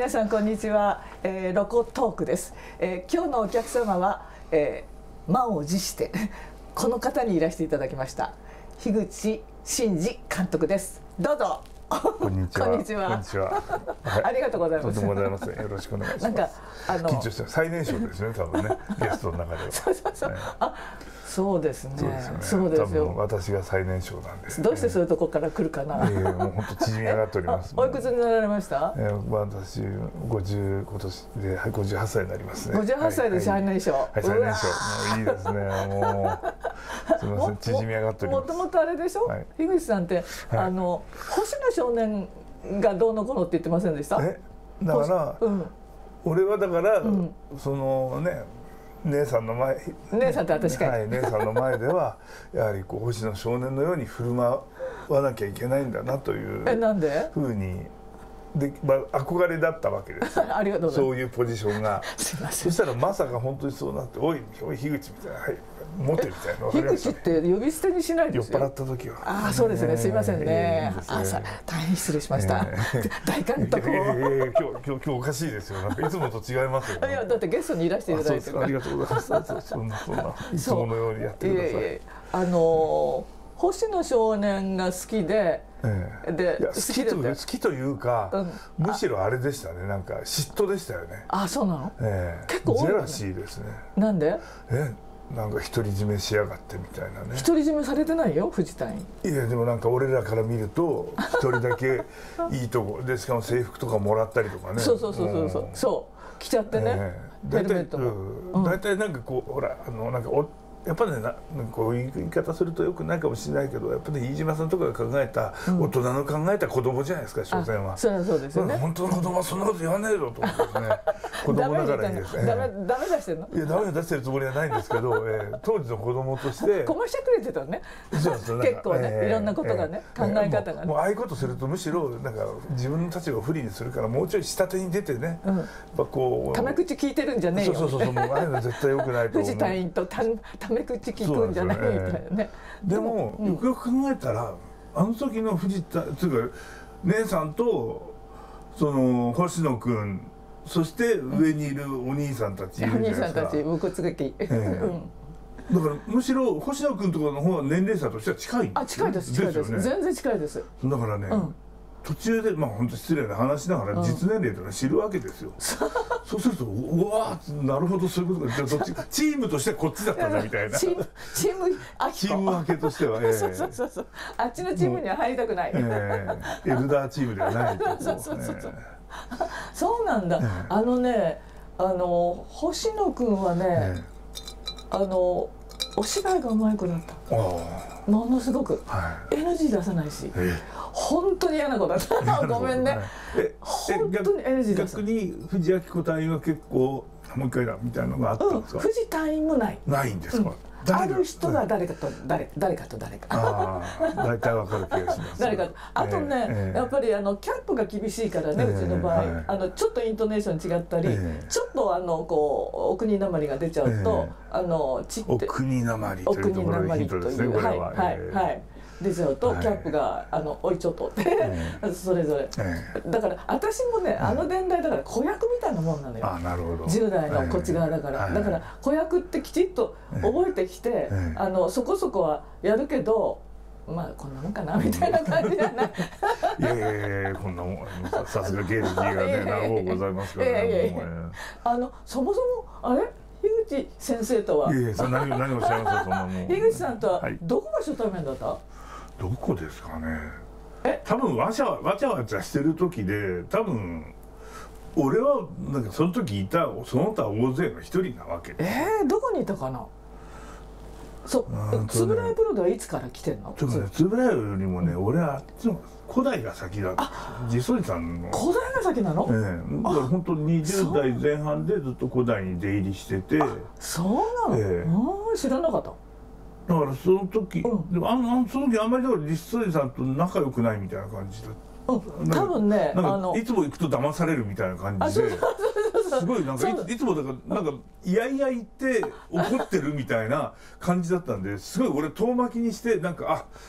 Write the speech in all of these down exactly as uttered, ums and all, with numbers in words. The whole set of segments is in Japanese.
皆さんこんにちは、えー、ロコトークです、えー、今日のお客様は、えー、満を持してこの方にいらしていただきました。樋口真嗣監督です。どうぞ。 こんにちは。 こんにちは。 こんにちは。はい、 ありがとうございます。 とてもございません。よろしくお願いします。 なんかあの緊張して最年少ですね、多分ね、ゲストの中では。 そうそうそう。 ね、 あ、そうですね。 そうですよね。 そうですよ。 多分私が最年少なんです、ね。 どうしてそういうとこから来るかな。 ええ、もう本当縮み上がっております、ね。 おいくつになられました？ えー、私五十今年ではい五十八歳になりますね。 五十八歳で最年少。 はい、最年少。もういいですね。もうすみません、縮み上がっております。 もともとあれでしょ。はい、樋口さんって、はい、あの星野少年がどうのこうのって言ってませんでした？ え、だから、うん、俺はだから、うん、そのね。姉さんの前、 姉さんと私かい、 はい、姉さんの前ではやはりこう星野少年のように振る舞わなきゃいけないんだなというえ、なんでふうにで、まあ、憧れだったわけです。 ありがとうございます。 そういうポジションがすいません。 そしたらまさか本当にそうなって「おいおい樋口」みたいな「はい持て」みたいな。 樋口って呼び捨てにしないですよ。 酔っ払った時は。 ああ、そうですね。すいませんね。あ、大変失礼しました。大監督。 いやいやいや、今日今日今日おかしいですよ。なんかいつもと違いますよ。 いや、だってゲストにいらしていただいてる。 ありがとうございます。そんなそんないつものようにやってください。 あの星野少年が好きで。 で好きと好きというか、うん、むしろあれでしたね。なんか嫉妬でしたよね。 あ、そうなの？ ええ、結構ジェラシーですね。 なんで？ え、なんか独り占めしやがってみたいなね。 独り占めされてないよ、藤田に。 いやでもなんか俺らから見ると一人だけいいとこで、しかも制服とかもらったりとかね。 そうそうそうそうそう。そう着ちゃってね。ヘルメットも。 大体なんかこうほらあのなんかおやっぱね、なこういう言い方するとよくないかもしれないけど、やっぱり飯島さんとかが考えた、うん、大人の考えた子供じゃないですか、所詮は。 そうそうですよね。 本当の子供はそんなこと言わないぞと思ってですね。子供ながらにですね。 ダメダメ出してるの？ いやダメ出してるつもりはないんですけど、えー、当時の子供として。 こましてくれてたね。そうそう。結構ね、えー、いろんなことがね、えー、考え方がね。 もうああいうことするとむしろなんか自分の立場を不利にするから、もうちょい下手に出てね。うん、やっぱこう。 タメ口聞いてるんじゃねえよ。 そうそうそう、もうああいうの絶対良くないと思う。 藤隊員とタメ口聞くんじゃないみたいなね。 でもよくよく考えたら、あの時の藤田つうか姉さんとその星野くん、そして上にいるお兄さんたちいるじゃないですか。 お兄さんたち無骨劇。だからむしろ星野くんとかの方が年齢差としては近い。 あ、近いです近いです。全然近いです。 だからね。途中でまあ本当失礼な話しながら実年齢とか知るわけですよ。そうするとうわー、なるほど、そういうことか。どっちチームとしてこっちだったなみたいな。 チームチームチーム分けとしては、 そうそうそうそう。あっちのチームには入りたくない。 エルダーチームではない。 そうそうそうそう。そうなんだ。あのね、あの星野くんはね、あのお芝居がうまい子だった。ものすごく エヌジー 出さないし。本当に嫌な子だった。ごめんね。本当に エヌジー 出さない。 逆に藤あき子隊員は結構もう一回だみたいなのがあったんですか？ 藤隊員もない。 ないんですか？ ある人が誰かと誰誰かと誰か。 ああ、大体わかる気がします。 誰か。あとね、やっぱりあのキャンプが厳しいからね、うちの場合、あのちょっとイントネーション違ったり、ちょっとあのこうお国なまりが出ちゃうと、あのちってお国なまりというところがヒントですね。これは。 はいはい。出ちゃうとキャンプがあのおいちょっとってそれぞれ。だから私もね、あの年代だから子役みたいなもんなのよ。 あ、なるほど。 じゅう代のこっち側だから、だから子役ってきちっと覚えてきて、あのそこそこはやるけど、まあこんなもんかなみたいな感じじゃない。 いやいやいや、こんなもん、さすが芸歴がね長うございますからね。 あのそもそもあれ樋口先生とは。 いやいや、何何をおっしゃいますか、そんなもん。 樋口さんとはどこが初対面だった？ どこですかね。え、多分わちゃわちゃわちゃしてる時で、多分俺はなんかその時いたその他大勢の一人なわけで。 えー、どこにいたかな。そう、円谷プロではいつから来てんの？ ちょっとね、円谷よりもね、俺はあっちの古代が先だ。地蔵さんの。 古代が先なの？ ええ、だから本当ににじゅう代前半でずっと古代に出入りしてて。 そうなの？ええ、知らなかった。 だからその時、うん、でもあのその時あんまりだから実際さんと仲良くないみたいな感じだった。 うん、多分ね、 あのいつも行くと騙されるみたいな感じで、すごいなんかいつもだからなんかいやいや言って怒ってるみたいな感じだったんで、すごい俺遠巻きにしてなんかあ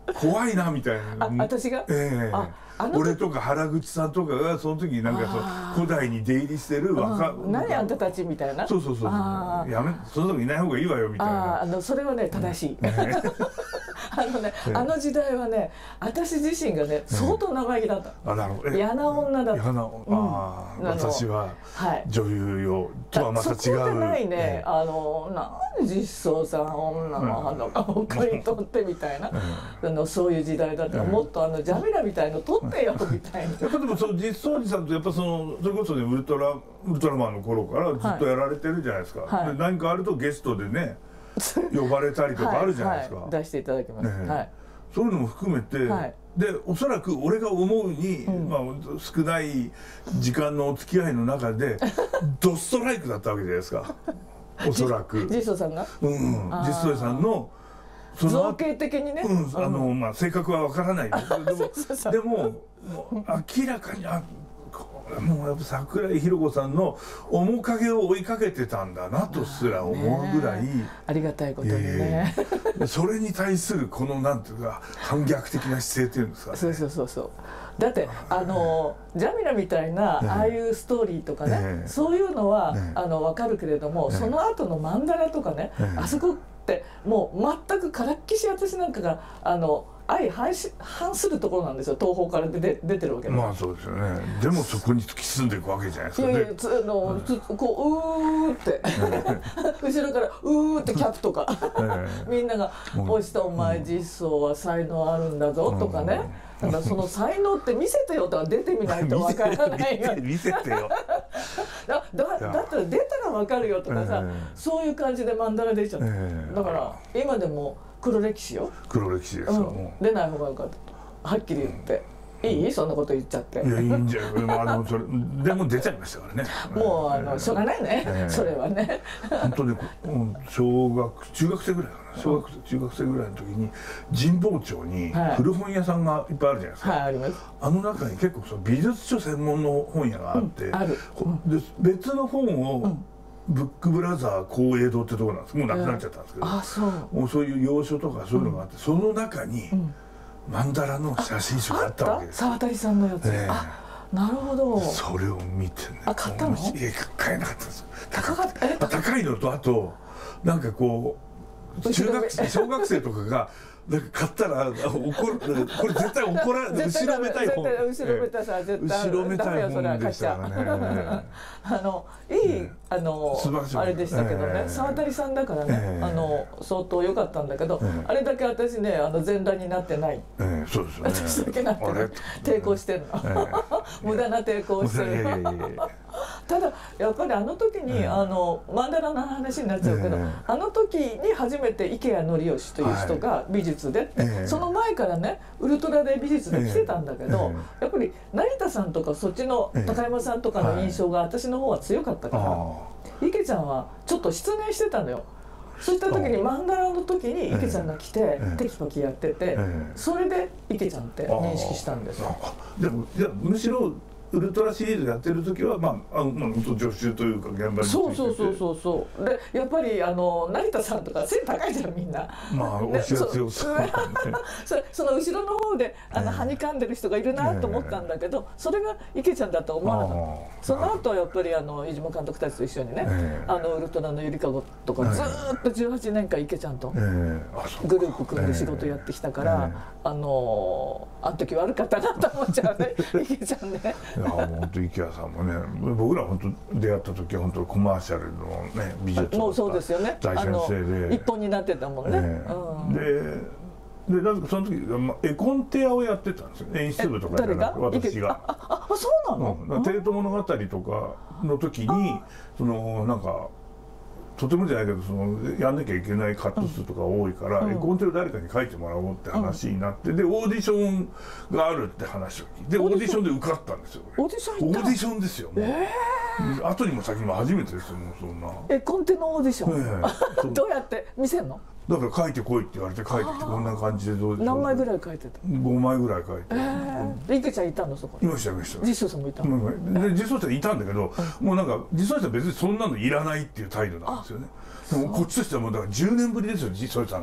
怖いなみたいな。 あ、私が、 ええー、俺とか原口さんとかがその時になんかそう古代に出入りしてる若、 うん、何あんたたちみたいな。 そうそうそうそう、やめその時いない方がいいわよみたいな。 ああのそれはね正しい。あのね、あの時代はね、私自身がね相当生意気だった。 あ、なるほど。 嫌な女だった。 嫌な、ああ、私は女優よとはまた違う。 そこでないね、あのなん実相さん女の花がお借り取ってみたいな、あのそういう時代だったら、もっとあのジャミラみたいの取ってよみたいな。 やっぱでもその実相寺さんとやっぱそのそれこそねウルトラウルトラマンの頃からずっとやられてるじゃないですか。で何かあるとゲストでね。呼ばれたりとかあるじゃないですか。 出していただきます。はい。 そういうのも含めて、でおそらく俺が思うに、まあ少ない時間のお付き合いの中でドストライクだったわけじゃないですか。おそらく。 実相さんが。 うん、実相さんの造形的にね。 あのまあ性格はわからないですけど、でも明らかにあ。もうやっぱ桜井宏子さんの面影を追いかけてたんだなとすら思うぐらい、 ありがたいことにね、 それに対するこのなんていうか反逆的な姿勢っていうんですかね。 そうそうそうそう。だってあのジャミラみたいなああいうストーリーとかね、そういうのはあの分かるけれども、その後のマンダラとかね、あそこってもう全くからっきし私なんかがあの相反するところなんですよ。東方から出て出てるわけで。 まあそうですよね。でもそこに突き進んでいくわけじゃないですかね。 いやいや、つのつこううーって後ろからうーってキャップとかみんなが「おしたお前実相は才能あるんだぞ」とかね。だからその才能って見せてよとは出てみないとわからないよ。 見せてよ。 だだだったら出たらわかるよとかさ、そういう感じでマンダラ出ちゃった。だから今でも。黒歴史よ。 黒歴史ですよ。 出ない方がよかった。はっきり言って。いい？そんなこと言っちゃって。 いやいいんじゃない。まああのそれでも出ちゃいましたからね。 もうあのしょうがないね。それはね。 本当に小学中学生ぐらいかな。小学中学生ぐらいの時に神保町に古本屋さんがいっぱいあるじゃないですか。 はいあります。 あの中に結構その美術書専門の本屋があって、ある。で別の本をブックブラザー光栄堂ってところなんです。もうなくなっちゃったんですけど、あそうもうそういう洋書とかそういうのがあって、その中にマンダラの写真集があったわけです。 沢渡さんのやつ。あ、なるほど。 それを見てね。 あ、買ったの？ いや買えなかったんです。 高かった。 高いのとあとなんかこう中学生小学生とかが。なんか買ったら怒る、これ絶対怒られる。後ろめたい本。 後ろめたさ絶対後ろめたい本でしたからね。 あのいいあのあれでしたけどね。沢渡さんだからね、あの相当良かったんだけど、あれだけ私ねあの全裸になってない。 そうです私だけなってない。抵抗してるの。無駄な抵抗してる。ただやっぱりあの時にあのマンダラの話になっちゃうけど、あの時に初めて池谷典義という人が美術でって、ええ、その前からねウルトラで美術で来てたんだけど、ええ、やっぱり成田さんとかそっちの高山さんとかの印象が私の方は強かったから、ええ、池ちゃんはちょっと失念してたのよ。そういった時にマンダラの時に池ちゃんが来て、ええ、テキパキやってて、え、それで池ちゃんって認識したんですよ。 でもいやむしろウルトラシリーズやってる時はまああの本当助手というか現場についてて、 そうそうそうそうそうでやっぱりあの成田さんとか背高いじゃんみんな。 まあ押しが強そう。 その後ろの方であのはにかんでる人がいるなと思ったんだけど、それが池ちゃんだと思わなかった。その後やっぱりあの飯島監督たちと一緒にね、あのウルトラのゆりかごとかずーっとじゅうはちねんかん池ちゃんとグループ組んで仕事やってきたから、あのあの時悪かったなと思っちゃうね池ちゃんね。 いや本当池谷さんもね、僕ら本当出会った時は本当コマーシャルのね美術の大先生で一本になってたもんね。 ででなんかその時絵コンテ屋をやってたんですよ。演出部とかじゃなくて私が。 ああそうなの？ 帝都物語とかの時にそのなんか。とてもじゃないけどそのやんなきゃいけないカット数とか多いから、うん、絵コンテを誰かに書いてもらおうって話になって、うん、でオーディションがあるって話を聞いてオーディションで受かったんですよ。 オーディションオーディションですよ。もう、えー、後にも先にも初めてですよ。もうそんな絵コンテのオーディション、えー、どうやって見せんの？ だから書いてこいって言われて書いてきてこんな感じでどうですか？ 何枚ぐらい書いてた？ ごまいぐらい書いて。 で池ちゃんいたのそこに？ いましたいました。 実相さんもいたの？ で実相さんいたんだけど、もうなんか実相さん別にそんなのいらないっていう態度なんですよね。でもこっちとしてはもうだからじゅうねんぶりですよ実相さん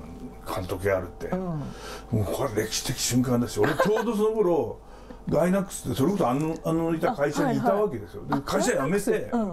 監督やるって、うん、もうこれ歴史的瞬間だし、俺ちょうどその頃ガイナックスってそれこそあのあのいた会社にいたわけですよ。で会社辞めて、うん、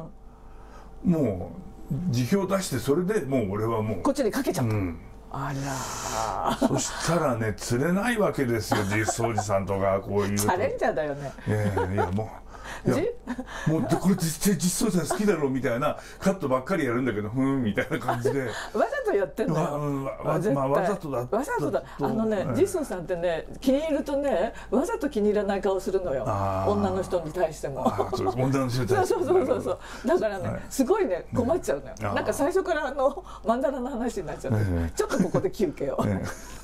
もう辞表出して、それでもう俺はもうこっちにかけちゃった、うん、あらそしたらね釣れないわけですよ、実相寺さんとかこういうチャレンジャーだよね。 いやいやもういやもうこれ実際実相寺さん好きだろうみたいなカットばっかりやるんだけど、ふーんみたいな感じでわざとやってんのよ。 わざ、まあ、わざとだわざとだ。あのね、実相さんってね、気に入るとね、わざと気に入らない顔するのよ、女の人に対しても。 そう女の人に対してそうそうそうそう。だからね、すごいね困っちゃうのよ。なんか最初からあのマンダラの話になっちゃって、ちょっとここで休憩を。